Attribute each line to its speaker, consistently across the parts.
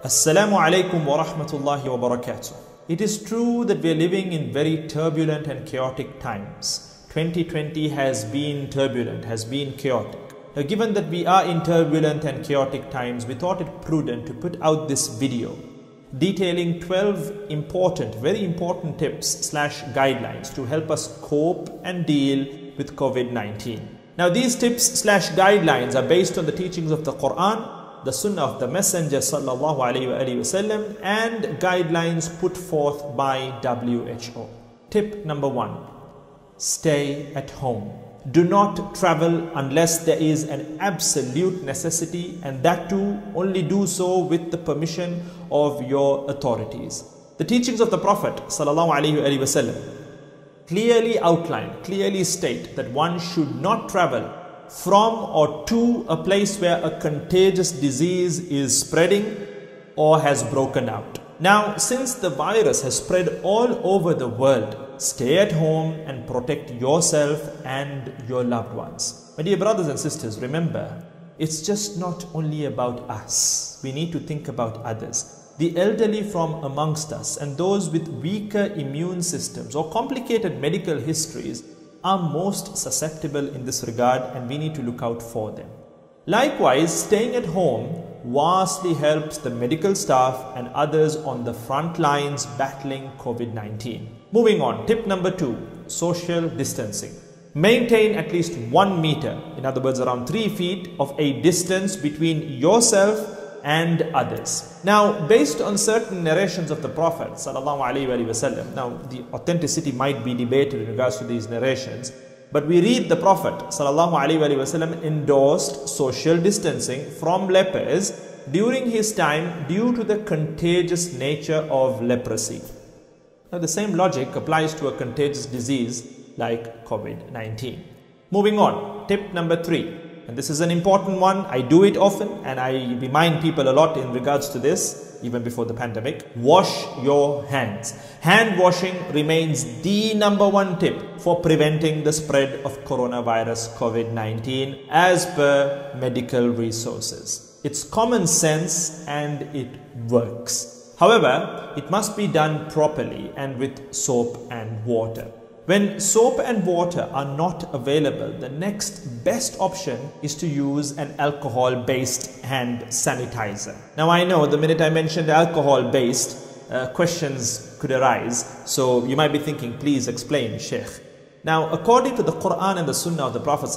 Speaker 1: Assalaamu Alaikum wa Rahmatullahi wa Barakaathuhu. It is true that we are living in very turbulent and chaotic times. 2020 has been turbulent, has been chaotic. Now, given that we are in turbulent and chaotic times, we thought it prudent to put out this video detailing 12 important, very important tips / guidelines to help us cope and deal with COVID-19. Now, these tips / guidelines are based on the teachings of the Quran, the Sunnah of the Messenger sallallahu alaihi wasallam, and guidelines put forth by W.H.O. Tip number 1: stay at home. Do not travel unless there is an absolute necessity, and that too only do so with the permission of your authorities. The teachings of the Prophet sallallahu alaihi wasallam clearly outline, clearly state that one should not travel from or to a place where a contagious disease is spreading or has broken out. Now, since the virus has spread all over the world, stay at home and protect yourself and your loved ones. My dear brothers and sisters, remember, it's just not only about us. We need to think about others. The elderly from amongst us and those with weaker immune systems or complicated medical histories are most susceptible in this regard, and we need to look out for them. Likewise, staying at home vastly helps the medical staff and others on the front lines battling COVID-19. Moving on, tip number 2, social distancing. Maintain at least 1 meter, in other words around 3 feet of a distance between yourself and others. Now, based on certain narrations of the Prophet sallallahu alaihi wasallam, now the authenticity might be debated in regards to these narrations, but we read the Prophet sallallahu alaihi wasallam endorsed social distancing from lepers during his time due to the contagious nature of leprosy. Now, the same logic applies to a contagious disease like COVID-19. Moving on, tip number 3. And this is an important one. I do it often and I remind people a lot in regards to this, even before the pandemic. Wash your hands. Hand washing remains the number 1 tip for preventing the spread of coronavirus COVID-19 as per medical resources. It's common sense and it works. However, it must be done properly and with soap and water. When soap and water are not available, the next best option is to use an alcohol-based hand sanitizer. Now, I know the minute I mentioned alcohol-based, questions could arise. So you might be thinking, please explain, Sheikh. Now, according to the Quran and the Sunnah of the Prophet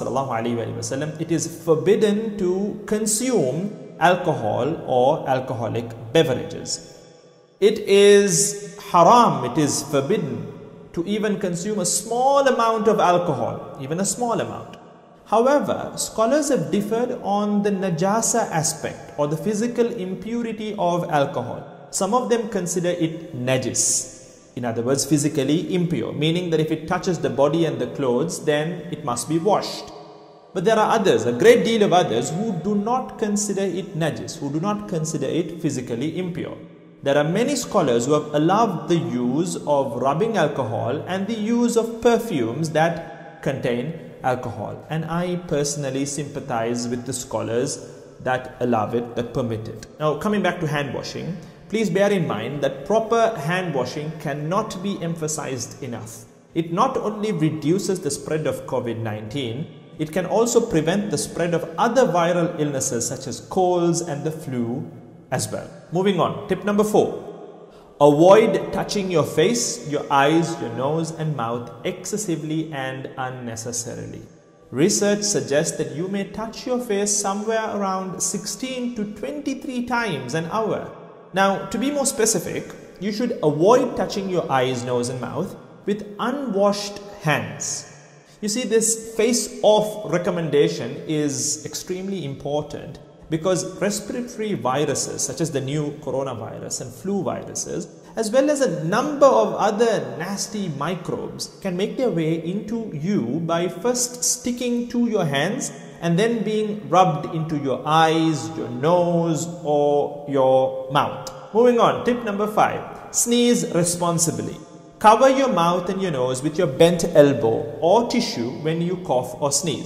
Speaker 1: ﷺ, it is forbidden to consume alcohol or alcoholic beverages. It is haram, it is forbidden to even consume a small amount of alcohol, even a small amount. However, scholars have differed on the najasa aspect or the physical impurity of alcohol. Some of them consider it najis, in other words, physically impure, meaning that if it touches the body and the clothes, then it must be washed. But there are others, a great deal of others, who do not consider it najis, who do not consider it physically impure. There are many scholars who have allowed the use of rubbing alcohol and the use of perfumes that contain alcohol. And I personally sympathize with the scholars that allow it, that permit it. Now, coming back to hand washing, please bear in mind that proper hand washing cannot be emphasized enough. It not only reduces the spread of COVID-19, it can also prevent the spread of other viral illnesses such as colds and the flu as well. Moving on, tip number 4. Avoid touching your face, your eyes, your nose and mouth excessively and unnecessarily. Research suggests that you may touch your face somewhere around 16 to 23 times an hour. Now, to be more specific, you should avoid touching your eyes, nose and mouth with unwashed hands. You see, this face-off recommendation is extremely important because respiratory viruses such as the new coronavirus and flu viruses, as well as a number of other nasty microbes, can make their way into you by first sticking to your hands and then being rubbed into your eyes, your nose or your mouth. Moving on, tip number 5. Sneeze responsibly. Cover your mouth and your nose with your bent elbow or tissue when you cough or sneeze.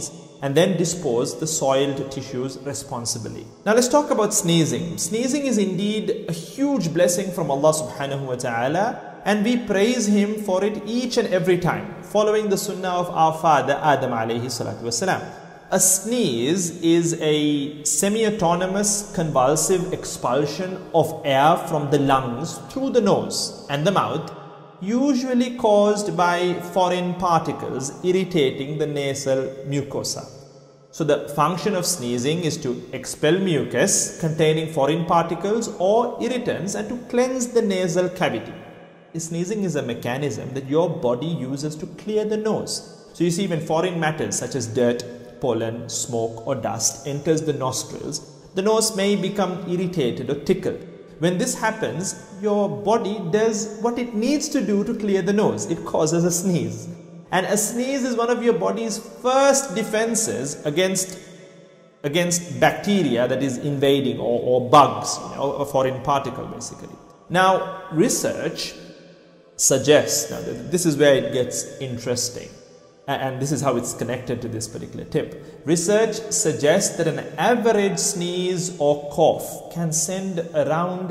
Speaker 1: and then dispose the soiled tissues responsibly. Now let's talk about sneezing. Sneezing is indeed a huge blessing from Allah subhanahu wa ta'ala, and we praise Him for it each and every time, following the sunnah of our father Adam alayhi salatu wasalam. A sneeze is a semi-autonomous convulsive expulsion of air from the lungs through the nose and the mouth, usually caused by foreign particles irritating the nasal mucosa. So the function of sneezing is to expel mucus containing foreign particles or irritants and to cleanse the nasal cavity. Sneezing is a mechanism that your body uses to clear the nose. So you see, when foreign matters such as dirt, pollen, smoke or dust enters the nostrils, the nose may become irritated or tickled. When this happens, your body does what it needs to do to clear the nose. It causes a sneeze. And a sneeze is one of your body's first defenses against bacteria that is invading, or bugs, a foreign particle basically. Now, research suggests, now this is where it gets interesting, and this is how it's connected to this particular tip. Research suggests that an average sneeze or cough can send around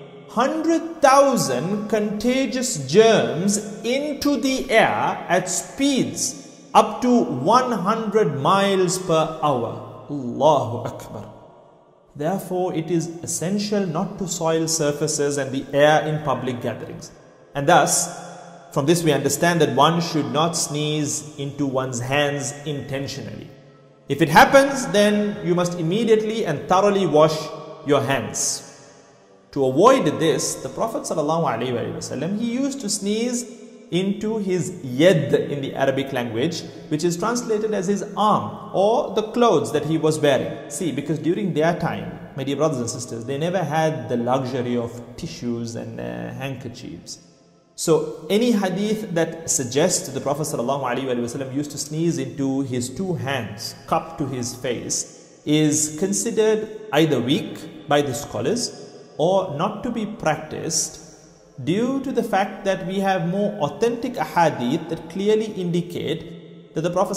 Speaker 1: 100,000 contagious germs into the air at speeds up to 100 miles per hour. Allahu Akbar. Therefore, it is essential not to soil surfaces and the air in public gatherings. And thus, from this we understand that one should not sneeze into one's hands intentionally. If it happens, then you must immediately and thoroughly wash your hands. To avoid this, the Prophet ﷺ, he used to sneeze into his yad in the Arabic language, which is translated as his arm or the clothes that he was wearing. See, because during their time, my dear brothers and sisters, they never had the luxury of tissues and handkerchiefs. So any hadith that suggests the Prophet ﷺ used to sneeze into his two hands, cupped to his face, is considered either weak by the scholars or not to be practiced, due to the fact that we have more authentic ahadith that clearly indicate that the Prophet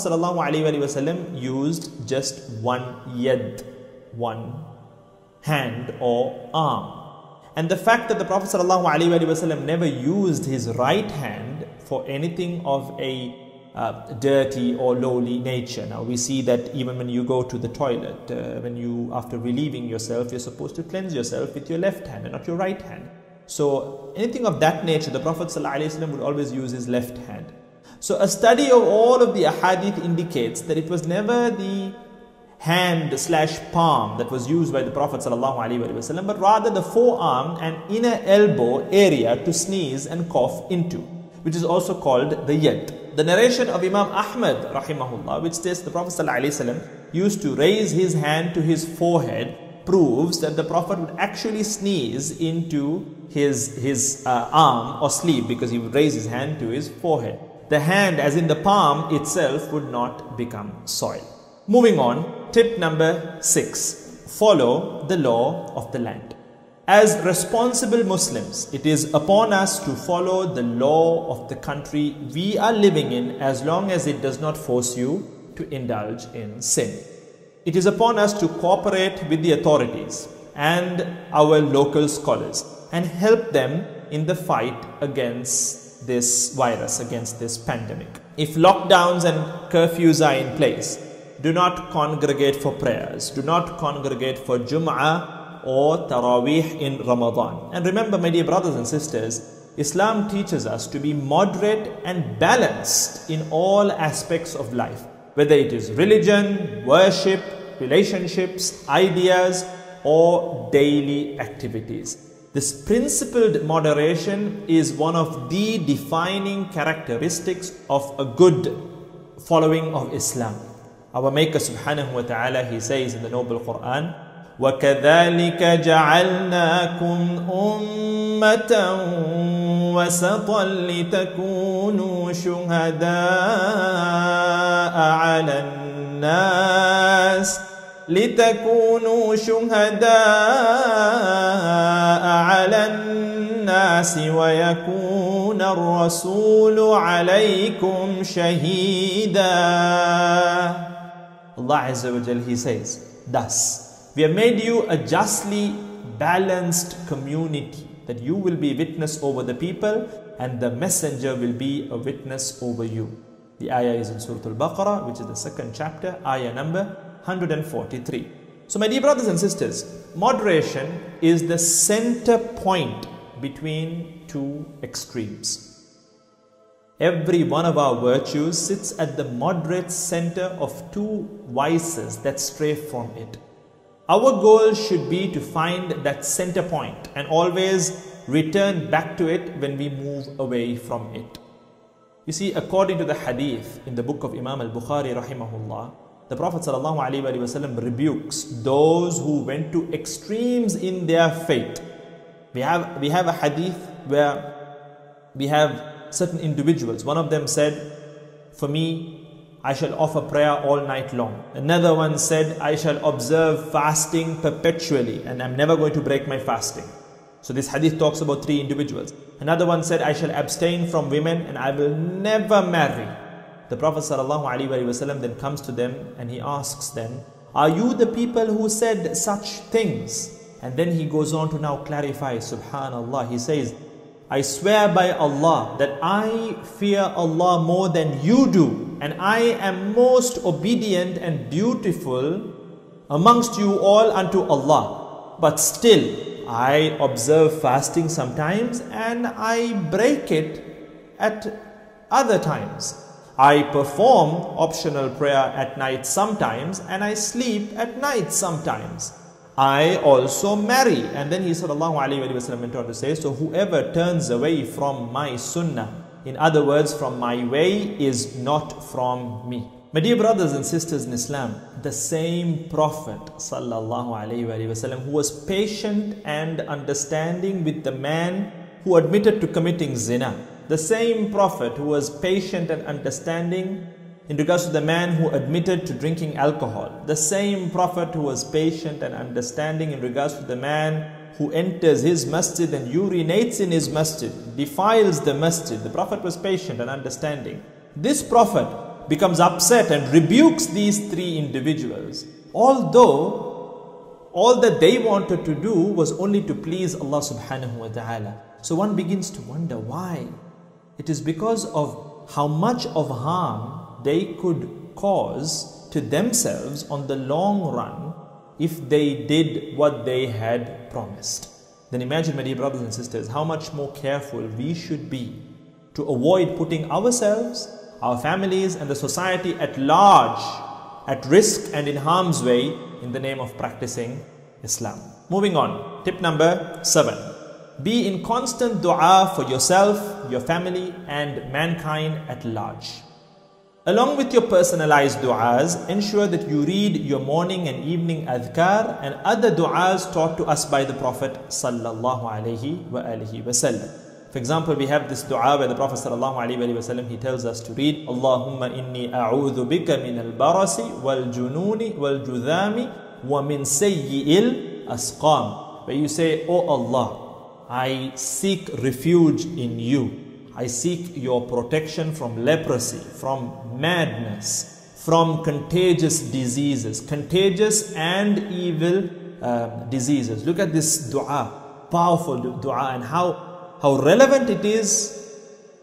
Speaker 1: ﷺ used just one yad, one hand or arm. And the fact that the Prophet ﷺ never used his right hand for anything of a dirty or lowly nature. Now we see that even when you go to the toilet, after relieving yourself, you're supposed to cleanse yourself with your left hand and not your right hand. So anything of that nature, the Prophet ﷺ would always use his left hand. So a study of all of the ahadith indicates that it was never the hand/palm that was used by the Prophet ﷺ, but rather the forearm and inner elbow area to sneeze and cough into, which is also called the yad. The narration of Imam Ahmad rahimahullah, which states the Prophet ﷺ used to raise his hand to his forehead, proves that the Prophet would actually sneeze into his arm or sleeve, because he would raise his hand to his forehead. The hand, as in the palm itself, would not become soil. Moving on, tip number 6. Follow the law of the land. As responsible Muslims, it is upon us to follow the law of the country we are living in, as long as it does not force you to indulge in sin. It is upon us to cooperate with the authorities and our local scholars and help them in the fight against this virus, against this pandemic. If lockdowns and curfews are in place, do not congregate for prayers. Do not congregate for Jum'ah or Taraweeh in Ramadan. And remember, my dear brothers and sisters, Islam teaches us to be moderate and balanced in all aspects of life, whether it is religion, worship, relationships, ideas, or daily activities. This principled moderation is one of the defining characteristics of a good following of Islam. Our Maker subhanahu wa ta'ala, he says in the noble Quran, وَكَذَلِكَ جَعَلْنَاكُمْ أُمَّةً وَسَطًا لِتَكُونُوا شُهَدَاءَ عَلَى النَّاسِ وَيَكُونَ الرَّسُولُ عَلَيْكُمْ شَهِيدًا. Allah Azza wa Jal, He says, thus, we have made you a justly balanced community, that you will be witness over the people and the messenger will be a witness over you. The ayah is in Surah Al-Baqarah, which is the second chapter, ayah number 143. So my dear brothers and sisters, moderation is the center point between two extremes. Every one of our virtues sits at the moderate center of two vices that stray from it. Our goal should be to find that center point and always return back to it when we move away from it. You see, according to the Hadith in the book of Imam al-Bukhari rahimahullah, the Prophet ﷺ rebukes those who went to extremes in their faith. We have a hadith where we have certain individuals. One of them said, for me, I shall offer prayer all night long. Another one said, I shall observe fasting perpetually and I'm never going to break my fasting. So this hadith talks about three individuals. Another one said, I shall abstain from women and I will never marry. The Prophet ﷺ then comes to them and he asks them, are you the people who said such things? And then he goes on to now clarify, subhanallah, he says, I swear by Allah that I fear Allah more than you do, and I am most obedient and dutiful amongst you all unto Allah. But still, I observe fasting sometimes and I break it at other times. I perform optional prayer at night sometimes and I sleep at night sometimes. I also marry. And then he ﷺ went on to say, so whoever turns away from my sunnah, in other words, from my way, is not from me. My dear brothers and sisters in Islam, the same Prophet ﷺ, who was patient and understanding with the man who admitted to committing zina, the same Prophet who was patient and understanding in regards to the man who admitted to drinking alcohol, the same Prophet who was patient and understanding in regards to the man who enters his masjid and urinates in his masjid, defiles the masjid, the Prophet was patient and understanding. This Prophet becomes upset and rebukes these three individuals, although all that they wanted to do was only to please Allah subhanahu wa ta'ala. So one begins to wonder why. It is because of how much of harm they could cause to themselves on the long run if they did what they had promised. Then imagine, my dear brothers and sisters, how much more careful we should be to avoid putting ourselves, our families and the society at large at risk and in harm's way in the name of practicing Islam. Moving on, tip number 7. Be in constant dua for yourself, your family and mankind at large. Along with your personalized du'as, ensure that you read your morning and evening adhkar and other du'as taught to us by the Prophet sallallahu alaihi wasallam. For example, we have this du'a where the Prophet sallallahu alaihi wasallam, he tells us to read, Allahumma inni a'udhu bika min al-barasi wal-jununi wal-judhami wa min sayyi'il asqam. Where you say, Oh Allah, I seek refuge in you. I seek your protection from leprosy, from madness, from contagious diseases, contagious and evil diseases. Look at this dua, powerful dua, and how relevant it is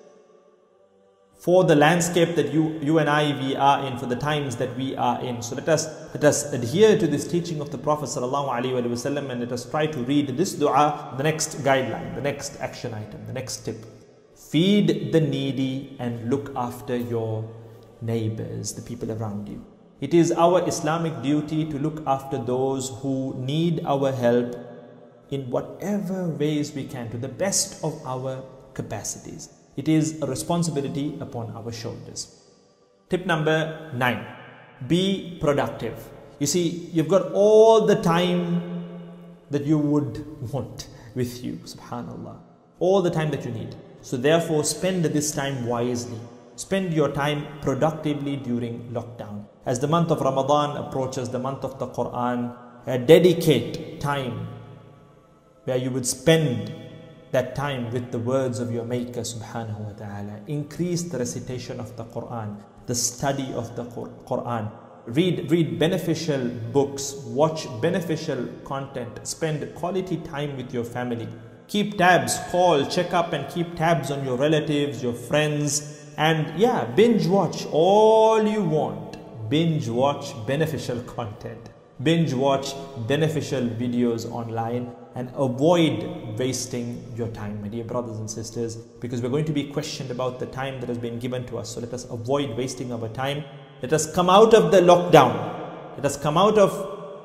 Speaker 1: for the landscape that you and we are in, for the times that we are in. So let us adhere to this teaching of the Prophet ﷺ, and let us try to read this dua, the next guideline, the next action item, the next tip. Feed the needy and look after your neighbors, the people around you. It is our Islamic duty to look after those who need our help in whatever ways we can, to the best of our capacities. It is a responsibility upon our shoulders. Tip number 9. Be productive. You see, you've got all the time that you would want with you, subhanallah. All the time that you need. So therefore, spend this time wisely. Spend your time productively during lockdown. As the month of Ramadan approaches, the month of the Quran, dedicate time where you would spend that time with the words of your Maker subhanahu wa ta'ala. Increase the recitation of the Quran, the study of the Quran. Read beneficial books, watch beneficial content, spend quality time with your family. Keep tabs, call, check up and keep tabs on your relatives, your friends, and yeah, binge watch all you want. Binge watch beneficial content. Binge watch beneficial videos online and avoid wasting your time, my dear brothers and sisters, because we're going to be questioned about the time that has been given to us. So let us avoid wasting our time. Let us come out of the lockdown. Let us come out of,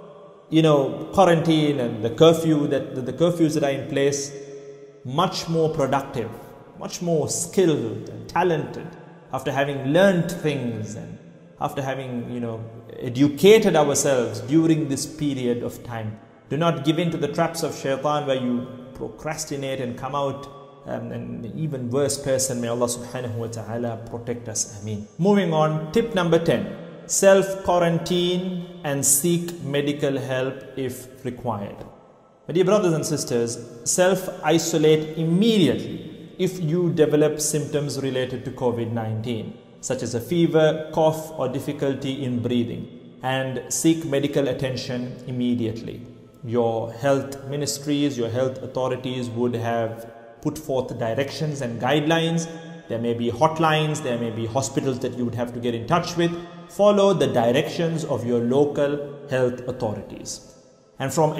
Speaker 1: quarantine and the curfews that are in place much more productive, much more skilled and talented, after having learned things and after having, educated ourselves during this period of time. Do not give in to the traps of shaitan where you procrastinate and come out an even worse person. May Allah subhanahu wa ta'ala protect us. Ameen. Moving on, tip number 10. Self-quarantine and seek medical help if required. My dear brothers and sisters, self-isolate immediately if you develop symptoms related to COVID-19, such as a fever, cough, or difficulty in breathing, and seek medical attention immediately. Your health ministries, your health authorities would have put forth directions and guidelines. There may be hotlines, there may be hospitals that you would have to get in touch with. Follow the directions of your local health authorities. And from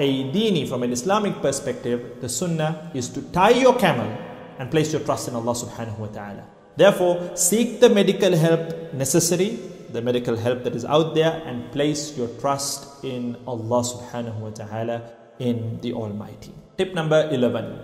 Speaker 1: an Islamic perspective, the sunnah is to tie your camel and place your trust in Allah subhanahu wa ta'ala. Therefore, seek the medical help necessary, the medical help that is out there, and place your trust in Allah subhanahu wa ta'ala, in the Almighty. Tip number 11.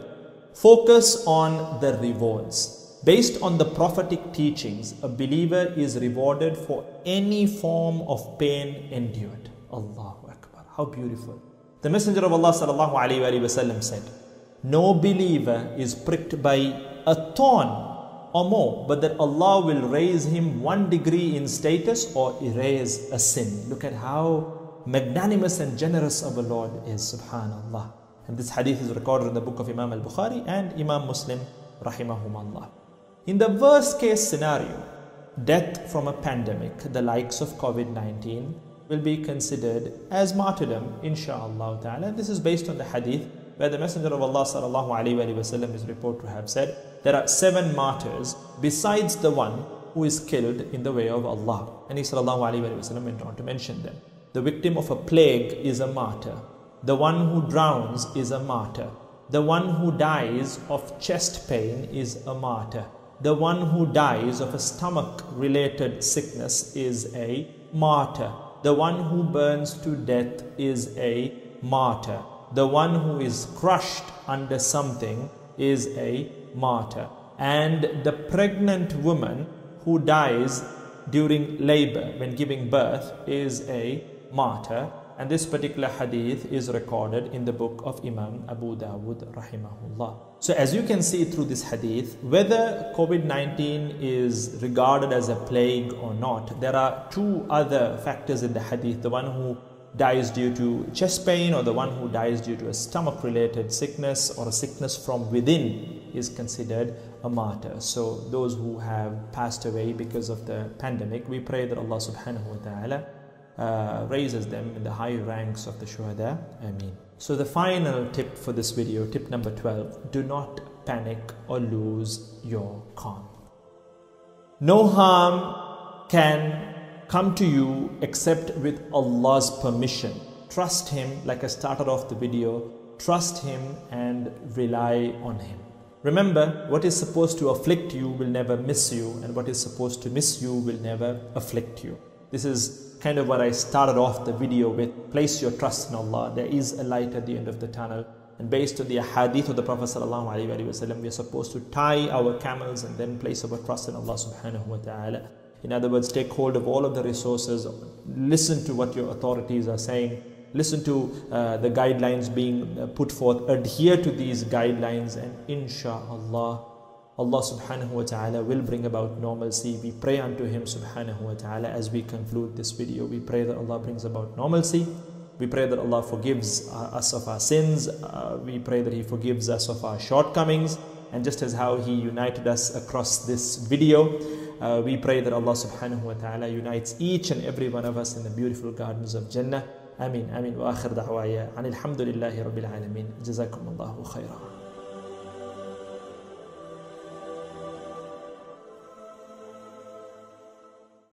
Speaker 1: Focus on the rewards. Based on the prophetic teachings, a believer is rewarded for any form of pain endured. Allahu Akbar. How beautiful. The Messenger of Allah sallallahu alaihi wasallam said, no believer is pricked by a thorn or more, but that Allah will raise him 1 degree in status or erase a sin. Look at how magnanimous and generous our Lord is, subhanallah. And this hadith is recorded in the book of Imam al-Bukhari and Imam Muslim, rahimahumallah. In the worst case scenario, death from a pandemic, the likes of COVID-19, will be considered as martyrdom, insha'Allah ta'ala. This is based on the hadith where the Messenger of Allah sallallahu alaihi wasallam is reported to have said, there are 7 martyrs besides the one who is killed in the way of Allah. And he sallallahu alaihi wasallam went on to mention them. The victim of a plague is a martyr. The one who drowns is a martyr. The one who dies of chest pain is a martyr. The one who dies of a stomach-related sickness is a martyr. The one who burns to death is a martyr. The one who is crushed under something is a martyr. And the pregnant woman who dies during labor, when giving birth, is a martyr. And this particular hadith is recorded in the book of Imam Abu Dawud rahimahullah. So as you can see through this hadith, whether COVID-19 is regarded as a plague or not, there are 2 other factors in the hadith. The one who dies due to chest pain, or the one who dies due to a stomach-related sickness or a sickness from within, is considered a martyr. So those who have passed away because of the pandemic, we pray that Allah subhanahu wa ta'ala raises them in the high ranks of the shuhada. Ameen. So the final tip for this video, tip number 12, do not panic or lose your calm. No harm can come to you except with Allah's permission. Trust Him, like I started off the video, trust Him and rely on Him. Remember, what is supposed to afflict you will never miss you, and what is supposed to miss you will never afflict you. This is kind of what I started off the video with. Place your trust in Allah. There is a light at the end of the tunnel. And based on the hadith of the Prophet ﷺ, we are supposed to tie our camels and then place our trust in Allah subhanahu wa ta'ala. In other words, take hold of all of the resources, listen to what your authorities are saying, listen to the guidelines being put forth, adhere to these guidelines, and insha'Allah, Allah subhanahu wa ta'ala will bring about normalcy. We pray unto Him subhanahu wa ta'ala as we conclude this video. We pray that Allah brings about normalcy. We pray that Allah forgives us of our sins. We pray that He forgives us of our shortcomings. And just as how He united us across this video, We pray that Allah subhanahu wa ta'ala unites each and every one of us in the beautiful gardens of Jannah. Ameen, ameen. Wa akhir da'waya. Alhamdulillahi rabbil alameen. Jazakum Allahu khairan.